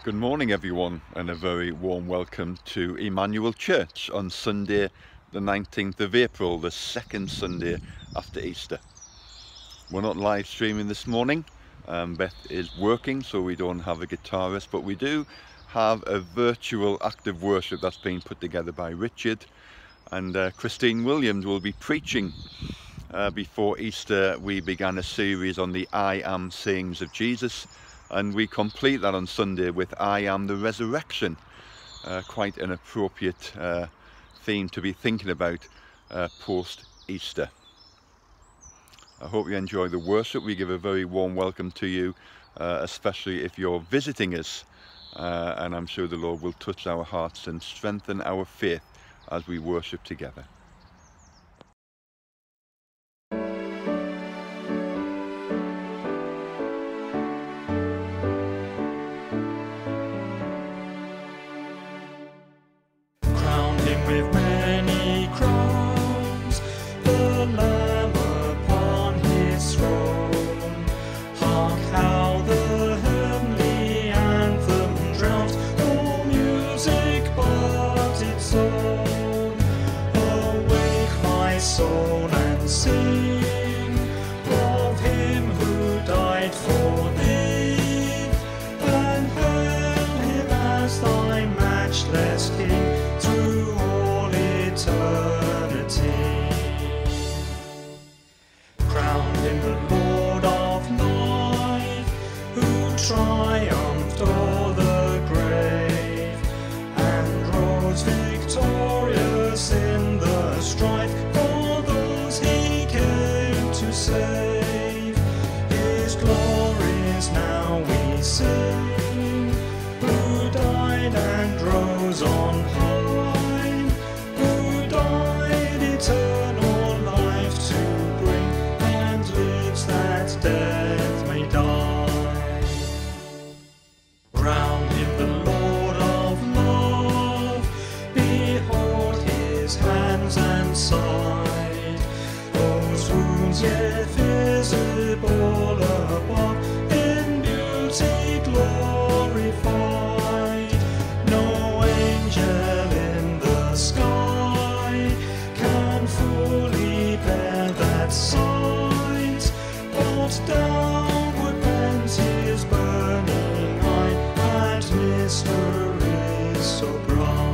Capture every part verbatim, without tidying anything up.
Good morning everyone, and a very warm welcome to Emmanuel Church on Sunday the nineteenth of April, the second Sunday after Easter. We're not live streaming this morning. um, Beth is working, so we don't have a guitarist, but we do have a virtual active worship that's been put together by Richard, and uh, Christine Williams will be preaching. Uh, before Easter we began a series on the I Am sayings of Jesus, and we complete that on Sunday with I Am the Resurrection. Uh, quite an appropriate uh, theme to be thinking about uh, post-Easter. I hope you enjoy the worship. We give a very warm welcome to you, uh, especially if you're visiting us, uh, and I'm sure the Lord will touch our hearts and strengthen our faith as we worship together. Triumphed o'er the grave and rose victorious in the strife for those he came to save. His glories now we sing, who died and rose on high, who died eternal life to bring, and lives that death may die. Side, those wounds yet visible above, in beauty glorified. No angel in the sky can fully bear that sight, but downward bent his burning eye, and mysteries so bright.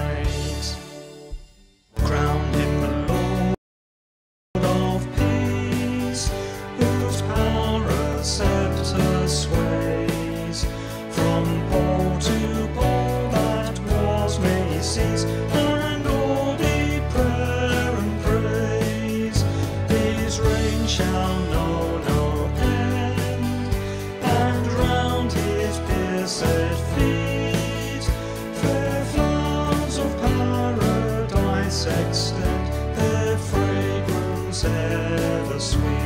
Sways from pole to pole, that wars may cease, and all be prayer and praise. His reign shall know no end, and round his pierced feet fair flowers of paradise extend, their fragrance ever sweet.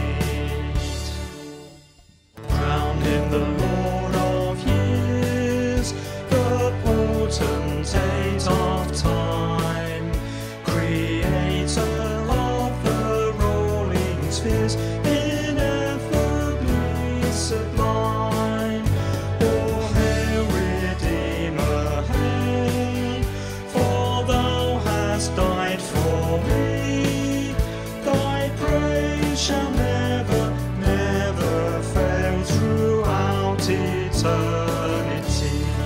In the Lord of years, the potentate of time, creator of the rolling spheres, ineffably sublime. O hail, Redeemer, hail, for thou hast died for me. Thy praise shall never, never fail throughout eternity.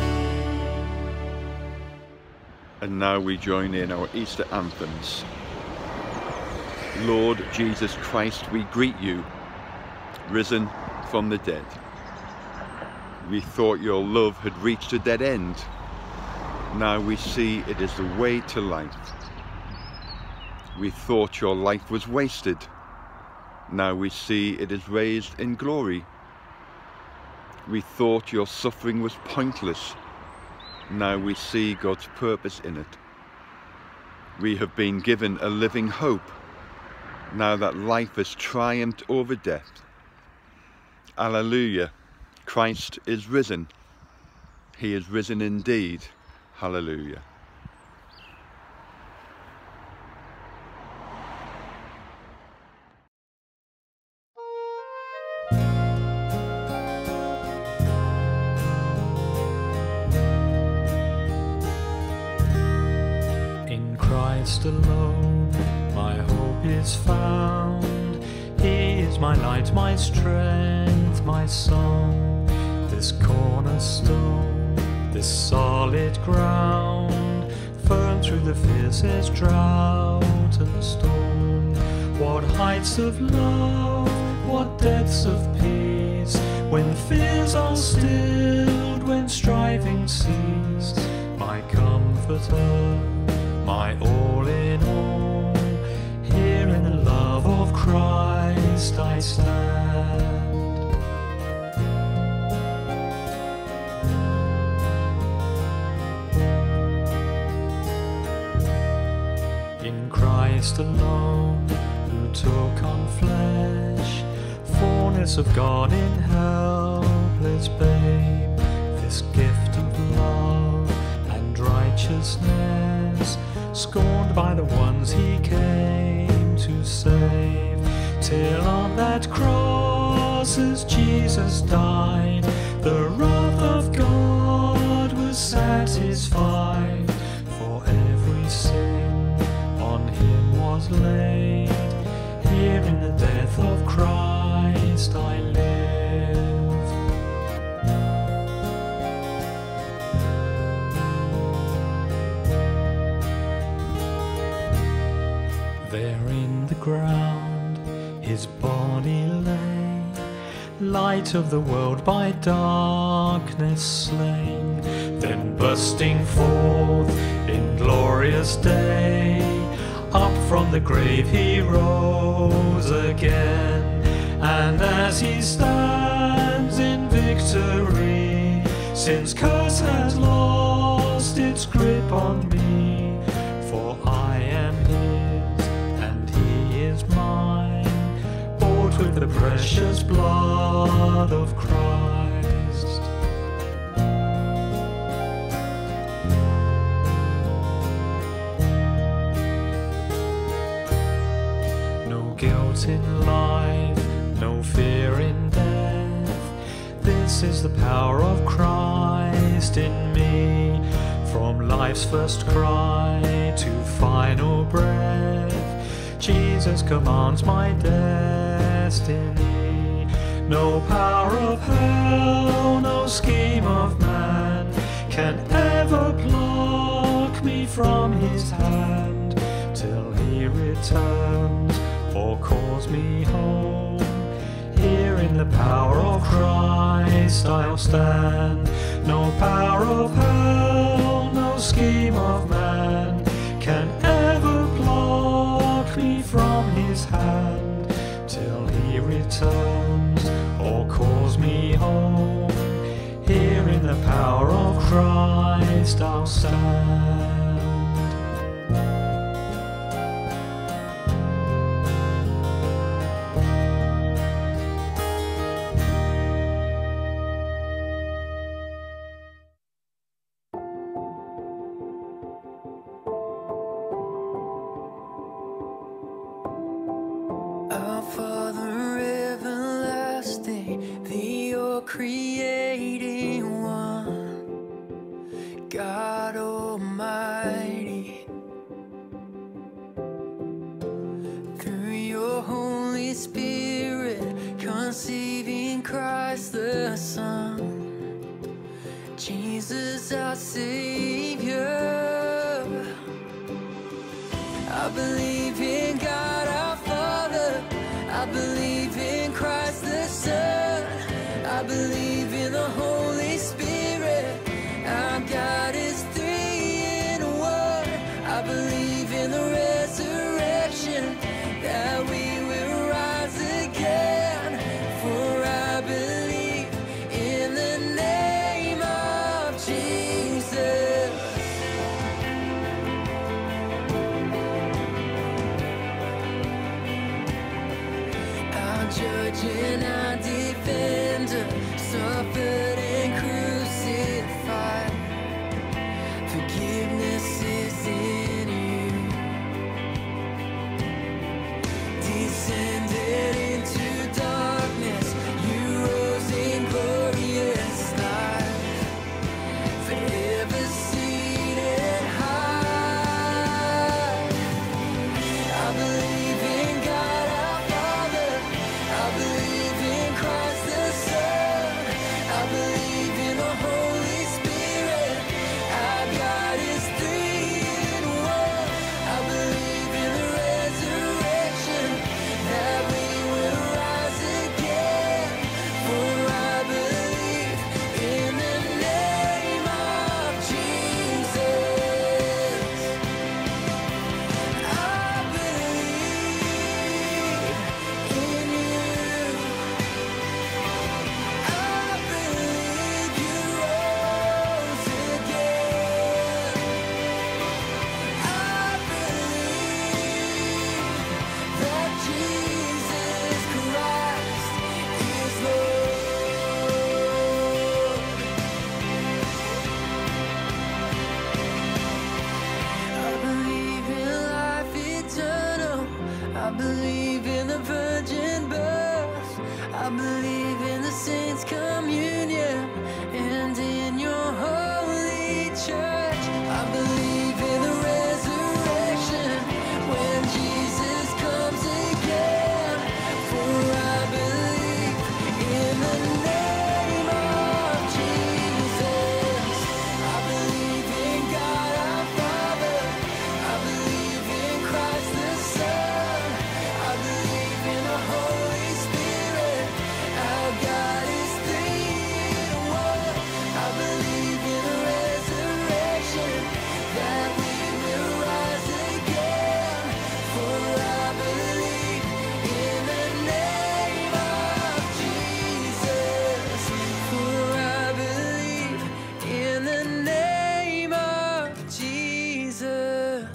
And now we join in our Easter anthems. Lord Jesus Christ, we greet you, risen from the dead. We thought your love had reached a dead end. Now we see it is the way to life. We thought your life was wasted. Now we see it is raised in glory. We thought your suffering was pointless. Now we see God's purpose in it. We have been given a living hope, now that life has triumphed over death. Alleluia, Christ is risen. He is risen indeed. Hallelujah. Christ alone my hope is found. He is my light, my strength, my song, this cornerstone, this solid ground, firm through the fiercest drought and storm. What heights of love, what depths of peace, when fears are stilled, when striving cease. My comforter, my all in all, here in the love of Christ I stand. In Christ alone, who took on flesh, fullness of God in helpless babe, this gift of love and righteousness, scorned by the ones he came to save, till on that cross as Jesus died, the wrath of God was satisfied, for every sin on him was laid. Here in the death of Christ I live. There in the ground his body lay, light of the world by darkness slain. Then bursting forth in glorious day, up from the grave he rose again. And as he stands in victory, sin's curse has lost its grip on me. For I am his and he is mine, bought with the precious blood of Christ. Guilt in life, no fear in death, this is the power of Christ in me. From life's first cry to final breath, Jesus commands my destiny. No power of hell, no scheme of man can ever pluck me from his hand, till he returns or calls me home. Here in the power of Christ I'll stand. No power of hell, no scheme of man can ever pluck me from his hand, till he returns or calls me home. Here in the power of Christ I'll stand. Our Father everlasting, the all creating one, God Almighty, through your Holy Spirit, conceiving Christ the Son, Jesus our Savior. I believe in God our Father, I believe in Christ the Son, I believe in the Holy Spirit, our God is three in one. I believe in the resurrection, that we will rise again, for I believe in the name of Jesus. Our judge and our defender, suffered and crucified. Forgiveness is in you. Descended into darkness, you rose in glorious light. Forever seated high, I believe in the virgin birth. I believe in the saints' communion and in your holy church. I believe in the resurrection when Jesus comes again. For I believe in the name of Jesus. I believe in God our Father. I believe in Christ the Son. I believe in the Holy Spirit. Our God is three in one. I believe in the resurrection, that we will rise again. For I believe in the name of Jesus. For I believe in the name of Jesus.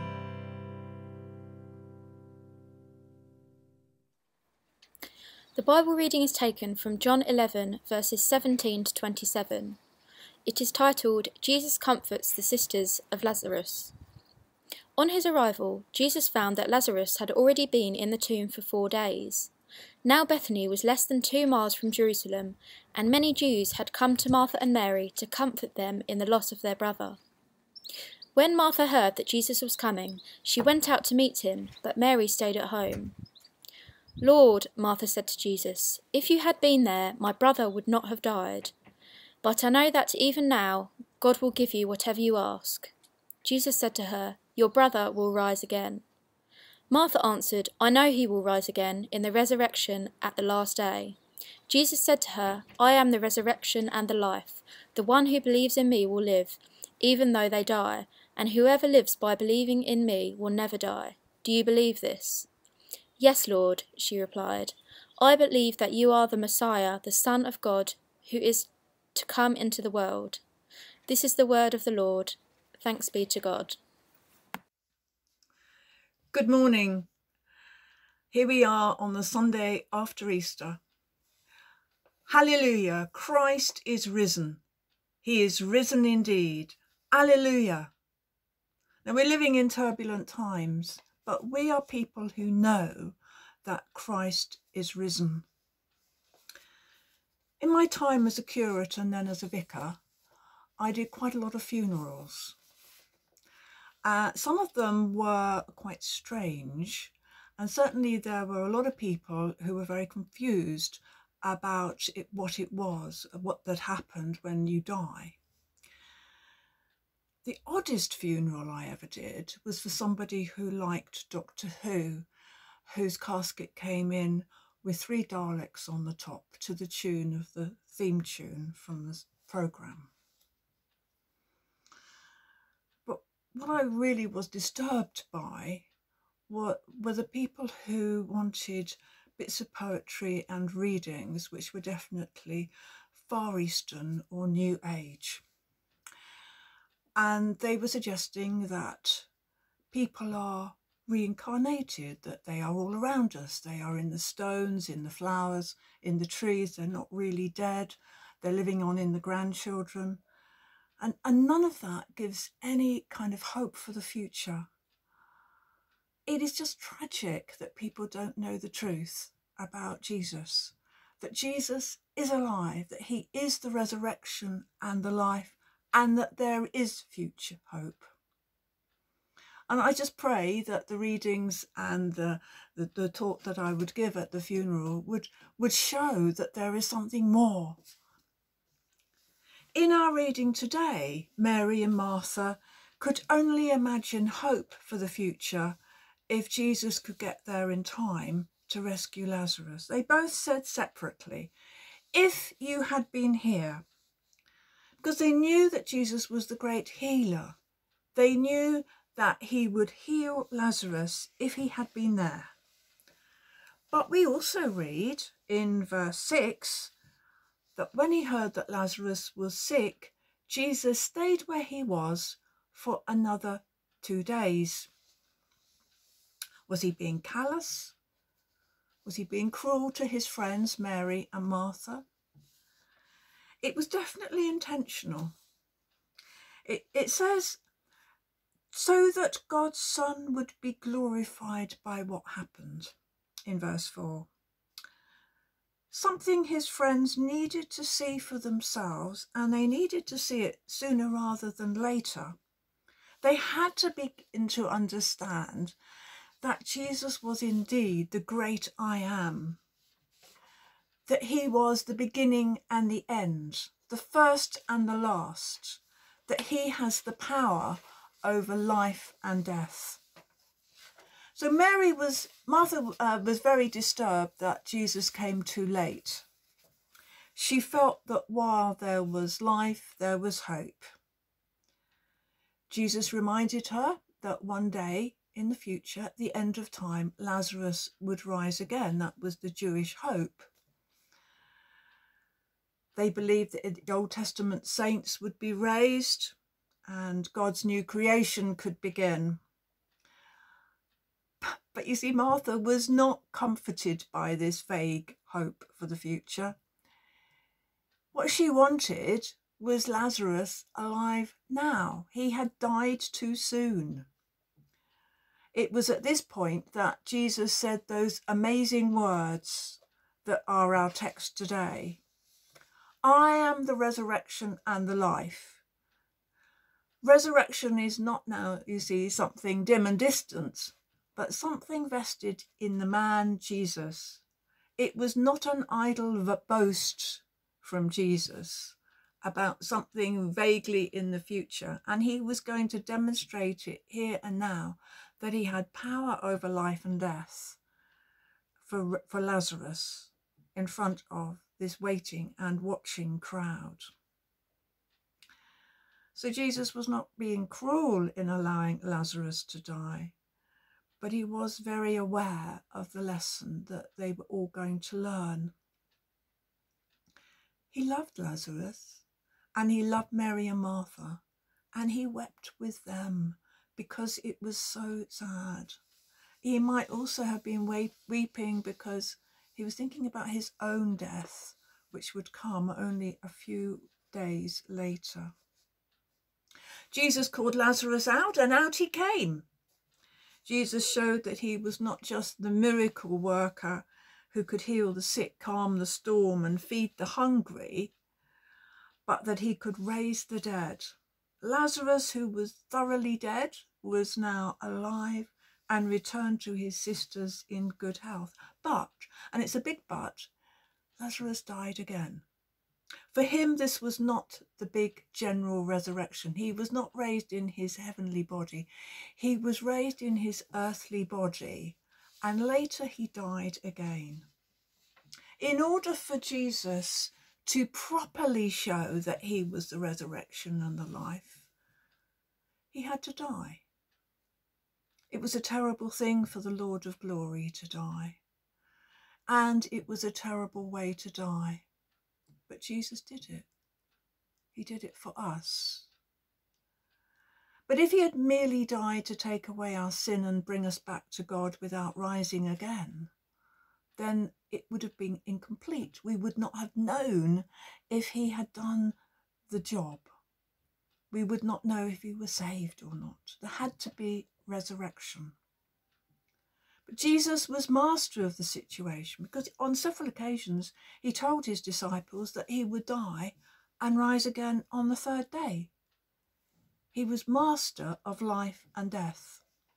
The Bible reading is taken from John eleven, verses seventeen to twenty-seven. It is titled, Jesus Comforts the Sisters of Lazarus. On his arrival, Jesus found that Lazarus had already been in the tomb for four days. Now Bethany was less than two miles from Jerusalem, and many Jews had come to Martha and Mary to comfort them in the loss of their brother. When Martha heard that Jesus was coming, she went out to meet him, but Mary stayed at home. Lord, Martha said to Jesus, if you had been there, my brother would not have died. But I know that even now, God will give you whatever you ask. Jesus said to her, your brother will rise again. Martha answered, I know he will rise again in the resurrection at the last day. Jesus said to her, I am the resurrection and the life. The one who believes in me will live, even though they die, and whoever lives by believing in me will never die. Do you believe this? Yes, Lord, she replied. I believe that you are the Messiah, the Son of God, who is to come into the world. This is the word of the Lord. Thanks be to God. Good morning. Here we are on the Sunday after Easter. Hallelujah, Christ is risen. He is risen indeed. Alleluia. Now we're living in turbulent times, but we are people who know that Christ is risen. In my time as a curate and then as a vicar, I did quite a lot of funerals. Uh, some of them were quite strange, and certainly there were a lot of people who were very confused about it, what it was, what that happened when you die. The oddest funeral I ever did was for somebody who liked Doctor Who, whose casket came in with three Daleks on the top to the tune of the theme tune from the programme. But what I really was disturbed by were, were the people who wanted bits of poetry and readings which were definitely Far Eastern or New Age. And they were suggesting that people are reincarnated, that they are all around us. They are in the stones, in the flowers, in the trees. They're not really dead. They're living on in the grandchildren. And, and none of that gives any kind of hope for the future. It is just tragic that people don't know the truth about Jesus, that Jesus is alive, that he is the resurrection and the life, and that there is future hope. And I just pray that the readings and the, the, the talk that I would give at the funeral would, would show that there is something more. In our reading today, Mary and Martha could only imagine hope for the future if Jesus could get there in time to rescue Lazarus. They both said separately, if you had been here, because they knew that Jesus was the great healer. They knew that he would heal Lazarus if he had been there. But we also read in verse six that when he heard that Lazarus was sick, Jesus stayed where he was for another two days. Was he being callous? Was he being cruel to his friends, Mary and Martha? It was definitely intentional. It, it says so that God's Son would be glorified by what happened in verse four. Something his friends needed to see for themselves, and they needed to see it sooner rather than later. They had to begin to understand that Jesus was indeed the great I am, that he was the beginning and the end, the first and the last, that he has the power over life and death. So Mary was, Martha uh, was very disturbed that Jesus came too late. She felt that while there was life, there was hope. Jesus reminded her that one day in the future, at the end of time, Lazarus would rise again. That was the Jewish hope. They believed that the Old Testament saints would be raised and God's new creation could begin. But you see, Martha was not comforted by this vague hope for the future. What she wanted was Lazarus alive now. He had died too soon. It was at this point that Jesus said those amazing words that are our text today. I am the resurrection and the life. Resurrection is not now, you see, something dim and distant, but something vested in the man Jesus. It was not an idle boast from Jesus about something vaguely in the future, and he was going to demonstrate it here and now, that he had power over life and death for, for Lazarus in front of this waiting and watching crowd. So Jesus was not being cruel in allowing Lazarus to die, but he was very aware of the lesson that they were all going to learn. He loved Lazarus, and he loved Mary and Martha, and he wept with them because it was so sad. He might also have been weeping because he was thinking about his own death, which would come only a few days later. Jesus called Lazarus out, and out he came. Jesus showed that he was not just the miracle worker who could heal the sick, calm the storm, and feed the hungry, but that he could raise the dead. Lazarus, who was thoroughly dead, was now alive and returned to his sisters in good health. But, and it's a big but, Lazarus died again. For him, this was not the big general resurrection. He was not raised in his heavenly body. He was raised in his earthly body, and later he died again. In order for Jesus to properly show that he was the resurrection and the life, he had to die. It was a terrible thing for the Lord of glory to die, and it was a terrible way to die. But Jesus did it. He did it for us. But if he had merely died to take away our sin and bring us back to God without rising again, then it would have been incomplete. We would not have known if he had done the job. We would not know if he was saved or not. There had to be resurrection. But Jesus was master of the situation, because on several occasions he told his disciples that he would die and rise again on the third day. He was master of life and death.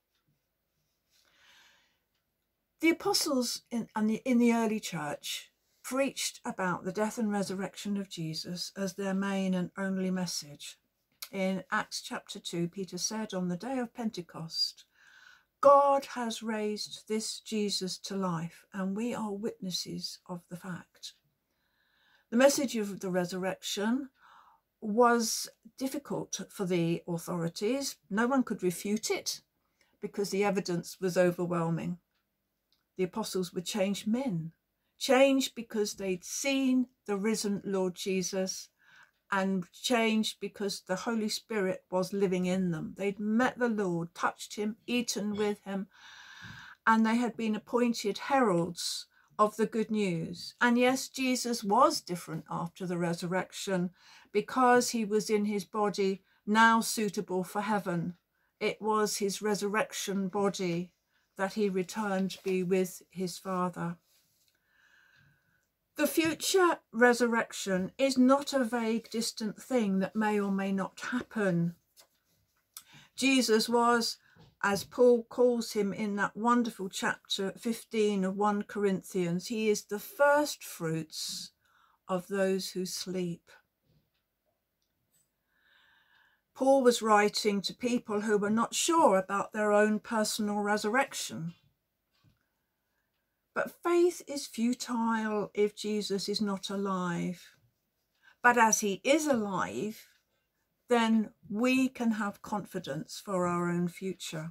The apostles in, in the early church preached about the death and resurrection of Jesus as their main and only message. In Acts chapter two, Peter said, on the day of Pentecost, God has raised this Jesus to life, and we are witnesses of the fact. The message of the resurrection was difficult for the authorities. No one could refute it because the evidence was overwhelming. The apostles were changed men, changed because they'd seen the risen Lord Jesus, and changed because the Holy Spirit was living in them. They'd met the Lord, touched him, eaten with him, and they had been appointed heralds of the good news. And yes, Jesus was different after the resurrection because he was in his body now suitable for heaven. it was his resurrection body that he returned to be with his Father. The future resurrection is not a vague, distant thing that may or may not happen. Jesus was, as Paul calls him in that wonderful chapter fifteen of First Corinthians, he is the first fruits of those who sleep. Paul was writing to people who were not sure about their own personal resurrection. But faith is futile if Jesus is not alive. But as he is alive, then we can have confidence for our own future.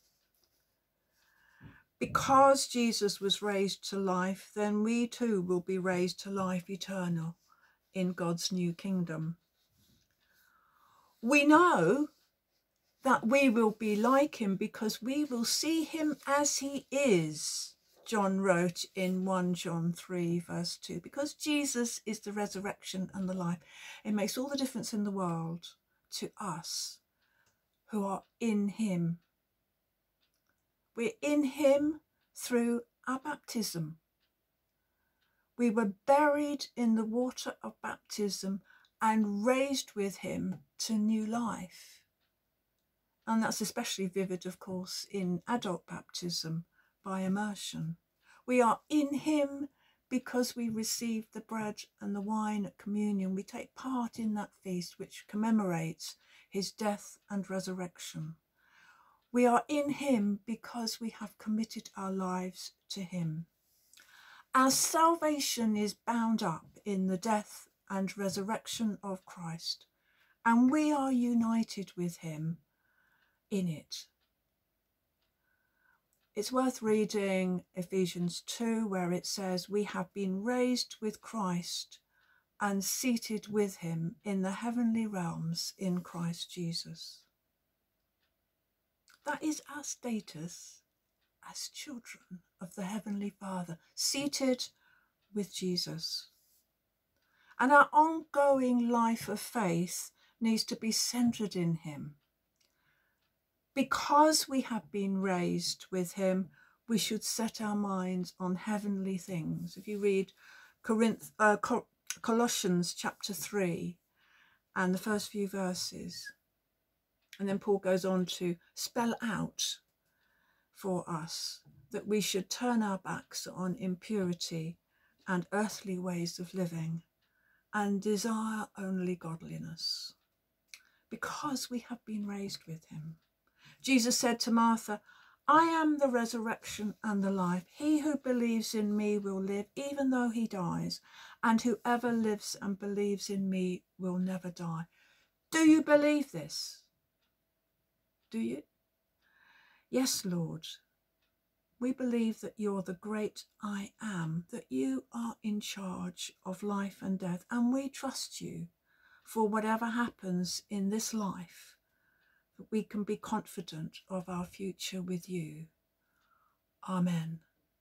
Because Jesus was raised to life, then we too will be raised to life eternal in God's new kingdom. We know that we will be like him because we will see him as he is, John wrote in First John three verse two. Because Jesus is the resurrection and the life, it makes all the difference in the world to us who are in him. We're in him through our baptism. We were buried in the water of baptism and raised with him to new life. And that's especially vivid, of course, in adult baptism by immersion. We are in him because we receive the bread and the wine at communion. We take part in that feast which commemorates his death and resurrection. We are in him because we have committed our lives to him. Our salvation is bound up in the death and resurrection of Christ, and we are united with him in it. It's worth reading Ephesians two, where it says, we have been raised with Christ and seated with him in the heavenly realms in Christ Jesus. That is our status as children of the Heavenly Father, seated with Jesus. And our ongoing life of faith needs to be centered in him. Because we have been raised with him, we should set our minds on heavenly things. If you read Corinth, uh, Colossians chapter three and the first few verses, and then Paul goes on to spell out for us that we should turn our backs on impurity and earthly ways of living and desire only godliness, because we have been raised with him. Jesus said to Martha, I am the resurrection and the life. He who believes in me will live even though he dies, and whoever lives and believes in me will never die. Do you believe this? Do you? Yes, Lord. We believe that you're the great I am, that you are in charge of life and death, and we trust you for whatever happens in this life, that we can be confident of our future with you. Amen.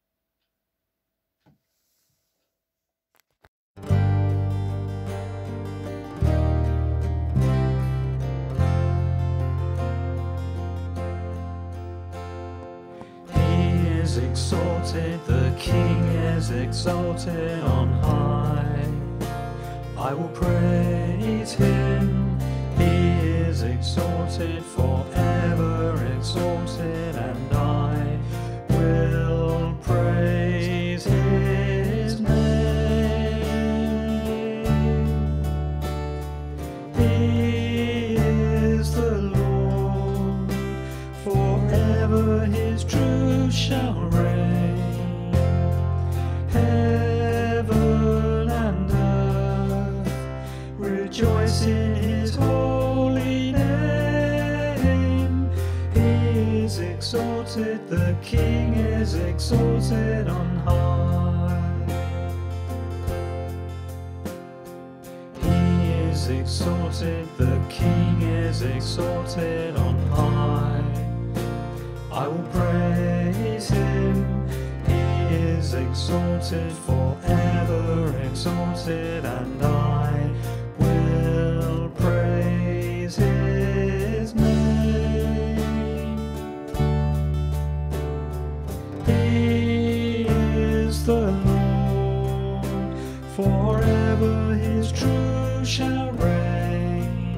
Exalted, the King is exalted on high. I will praise him. He is exalted, forever exalted, and I will praise his name. He is the Lord, forever his truth shall reign. Heaven and earth rejoice in his holy name. He is exalted, the King is exalted on high. He is exalted, the King is exalted on high. I will praise him. He is exalted, forever exalted, and I will praise his name. He is the Lord, forever his truth shall reign.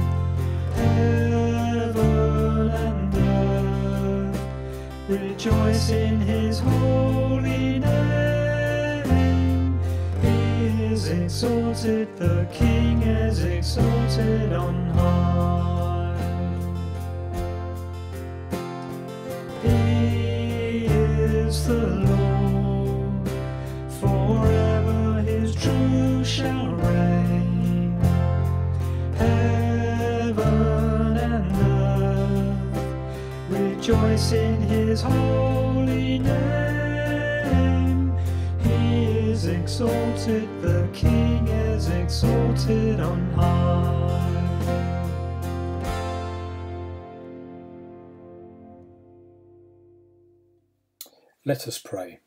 Heaven and earth rejoice in his holy name. He is exalted, the King is exalted on high. He is the Lord, forever his truth shall reign. Heaven and earth rejoice in his holy name. He is exalted, the King is exalted on high. Let us pray.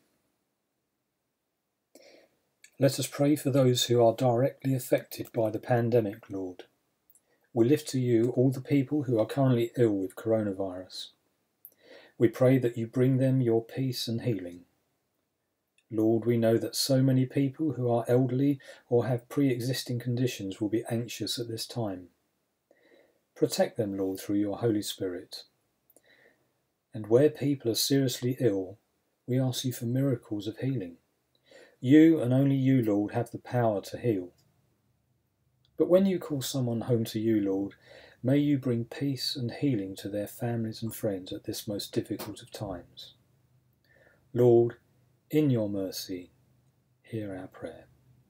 Let us pray for those who are directly affected by the pandemic, Lord. We lift to you all the people who are currently ill with coronavirus. We pray that you bring them your peace and healing. Lord, we know that so many people who are elderly or have pre-existing conditions will be anxious at this time. Protect them, Lord, through your Holy Spirit. And where people are seriously ill, we ask you for miracles of healing. You and only you, Lord, have the power to heal. But when you call someone home to you, Lord, may you bring peace and healing to their families and friends at this most difficult of times. Lord, in your mercy, hear our prayer.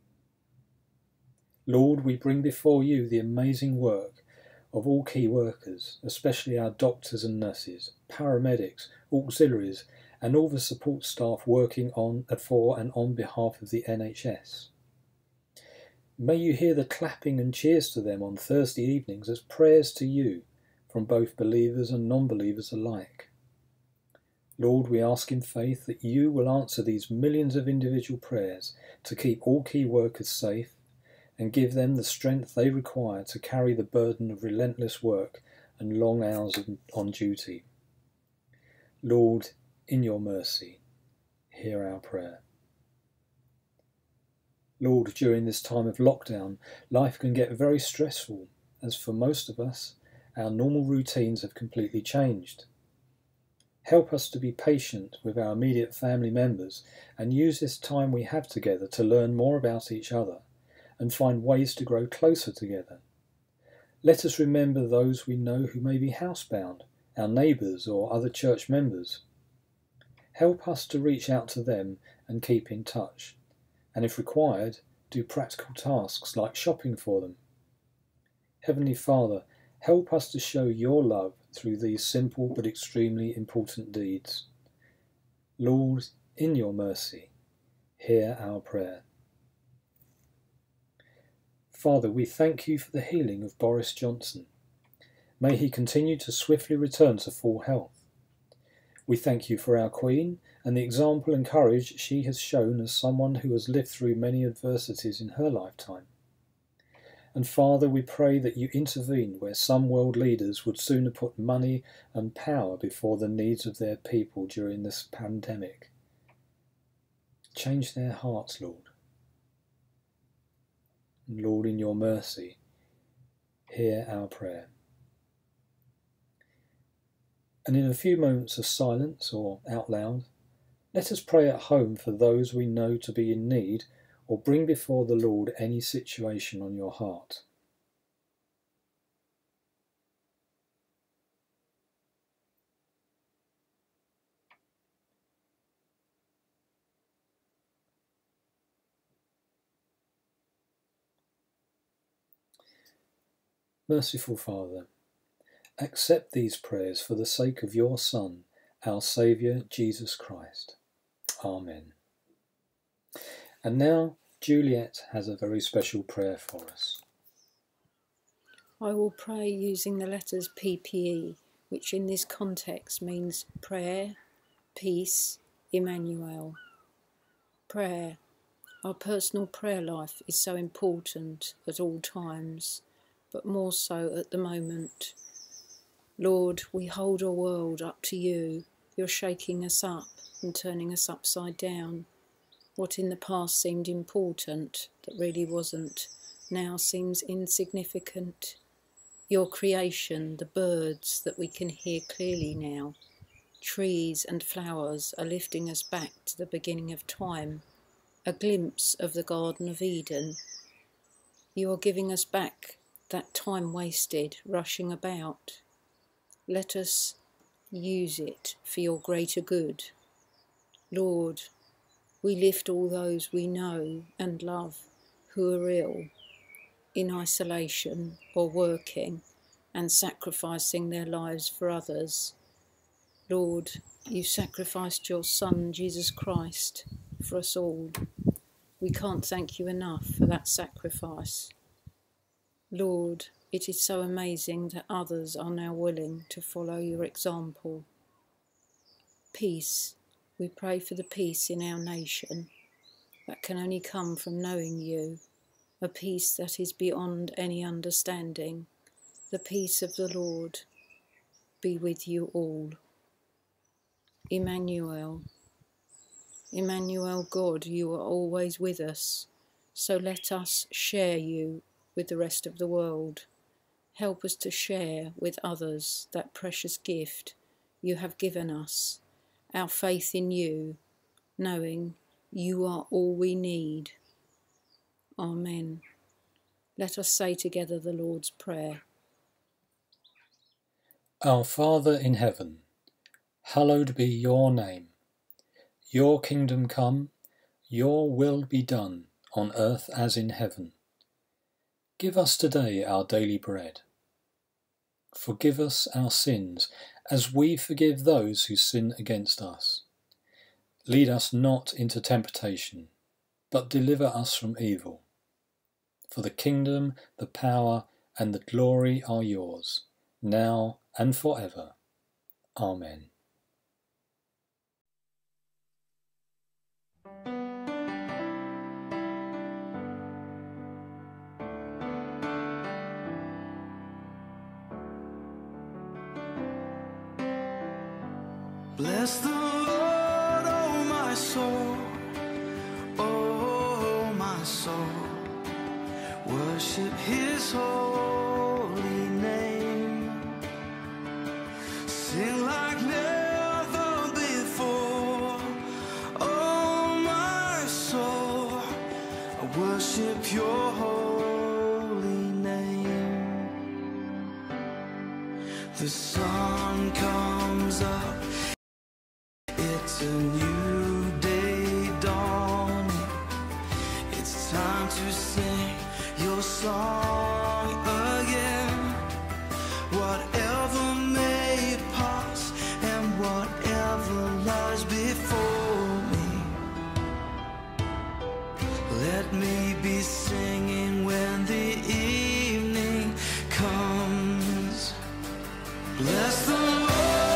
Lord, we bring before you the amazing work of all key workers, especially our doctors and nurses, paramedics, auxiliaries, and all the support staff working on, for and on behalf of the N H S. May you hear the clapping and cheers to them on Thursday evenings as prayers to you from both believers and non-believers alike. Lord, we ask in faith that you will answer these millions of individual prayers to keep all key workers safe and give them the strength they require to carry the burden of relentless work and long hours on duty. Lord, in your mercy, hear our prayer. Lord, during this time of lockdown, life can get very stressful, as for most of us, our normal routines have completely changed. Help us to be patient with our immediate family members and use this time we have together to learn more about each other and find ways to grow closer together. Let us remember those we know who may be housebound, our neighbours or other church members. Help us to reach out to them and keep in touch, and if required, do practical tasks like shopping for them. Heavenly Father, help us to show your love through these simple but extremely important deeds. Lord, in your mercy, hear our prayer. Father, we thank you for the healing of Boris Johnson. May he continue to swiftly return to full health. We thank you for our Queen and the example and courage she has shown as someone who has lived through many adversities in her lifetime. And Father, we pray that you intervene where some world leaders would sooner put money and power before the needs of their people during this pandemic. Change their hearts, Lord. And Lord, in your mercy, hear our prayer. And in a few moments of silence or out loud, let us pray at home for those we know to be in need or bring before the Lord any situation on your heart. Merciful Father, accept these prayers for the sake of your Son, our Saviour, Jesus Christ. Amen. And now Juliet has a very special prayer for us. I will pray using the letters P P E, which in this context means prayer, peace, Emmanuel. Prayer. Our personal prayer life is so important at all times, but more so at the moment. Lord, we hold our world up to you. You're shaking us up. and turning us upside down. What in the past seemed important, that really wasn't, now seems insignificant. Your creation, the birds that we can hear clearly now, trees and flowers are lifting us back to the beginning of time, a glimpse of the Garden of Eden. You are giving us back that time wasted, rushing about. Let us use it for your greater good. Lord, we lift all those we know and love who are ill, in isolation or working and sacrificing their lives for others. Lord, you sacrificed your Son, Jesus Christ, for us all. We can't thank you enough for that sacrifice. Lord, it is so amazing that others are now willing to follow your example. Peace. We pray for the peace in our nation that can only come from knowing you, a peace that is beyond any understanding. The peace of the Lord be with you all. Emmanuel. Emmanuel, God, you are always with us, so let us share you with the rest of the world. Help us to share with others that precious gift you have given us, our faith in you, knowing you are all we need. Amen. Let us say together the Lord's Prayer. Our Father in heaven, hallowed be your name. Your kingdom come, your will be done, on earth as in heaven. Give us today our daily bread. Forgive us our sins, as we forgive those who sin against us. Lead us not into temptation, but deliver us from evil. For the kingdom, the power, and the glory are yours, now and forever. Amen. Bless the Lord, oh my soul, oh my soul. Worship his holy name. Sing like never before, oh my soul. I worship your holy name. The sun comes up, it's a new day dawning. It's time to sing your song again. Whatever may pass and whatever lies before me, let me be singing when the evening comes. Bless the Lord.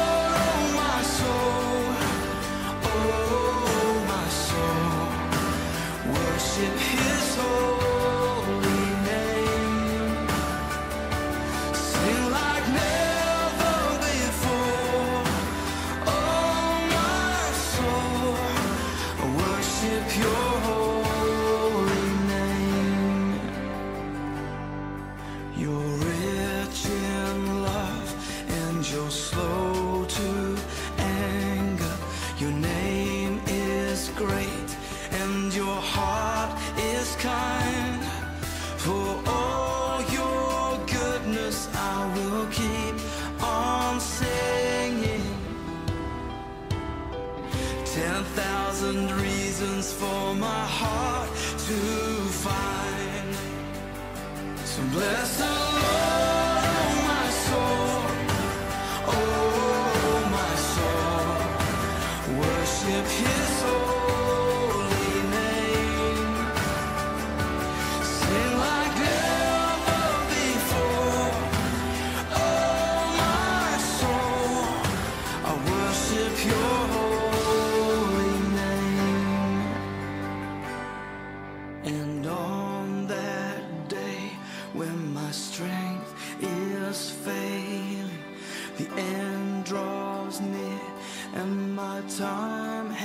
Worship his holy name. Sing like never before, oh my soul. Worship your holy name. You're rich in love and you're slow to anger. Your name is great and your heart is kind. For all your goodness I will keep on singing. Ten thousand reasons for my heart to find. So bless the Lord, oh my soul, oh my soul. Worship his holy strength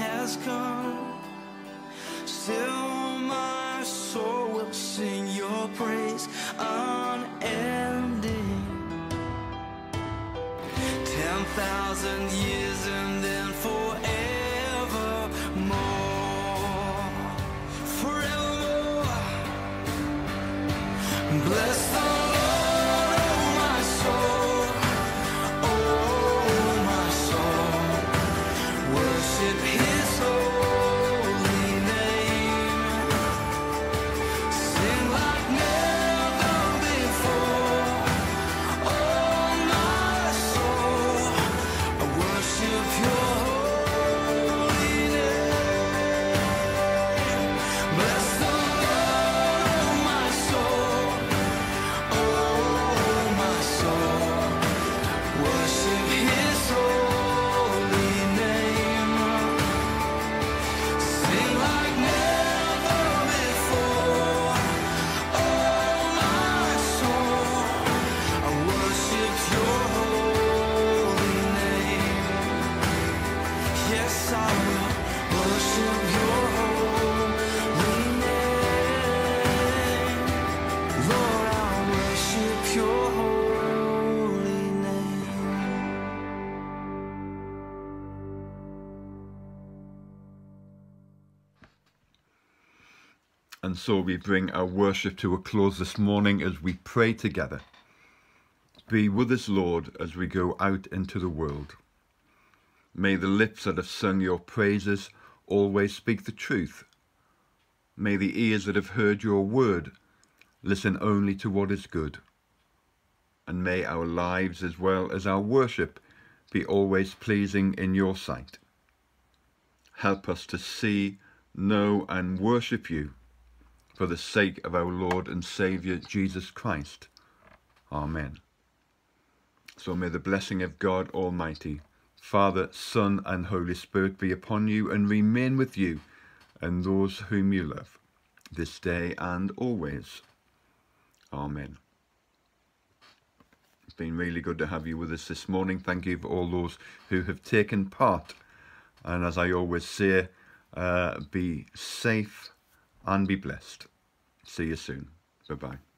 has come. Still my soul will sing your praise unending. Ten thousand years and then forevermore. Forevermore. Bless the Lord, oh my soul. Oh my soul. Worship his holy name. Sing like never before. Oh my soul, I worship your holy name. Bless the Lord, oh my soul. Oh my soul, worship his holy name. Sing like never before. Oh my soul, I worship your holy name. Yes, I will worship your holy name. Lord, I worship your holy name. And so we bring our worship to a close this morning as we pray together. Be with us, Lord, as we go out into the world. May the lips that have sung your praises always speak the truth. May the ears that have heard your word listen only to what is good. And may our lives as well as our worship be always pleasing in your sight. Help us to see, know and worship you for the sake of our Lord and Saviour Jesus Christ. Amen. So may the blessing of God Almighty, Father, Son and Holy Spirit be upon you and remain with you and those whom you love, this day and always. Amen. It's been really good to have you with us this morning. Thank you for all those who have taken part. And as I always say, uh, be safe and be blessed. See you soon. Bye-bye.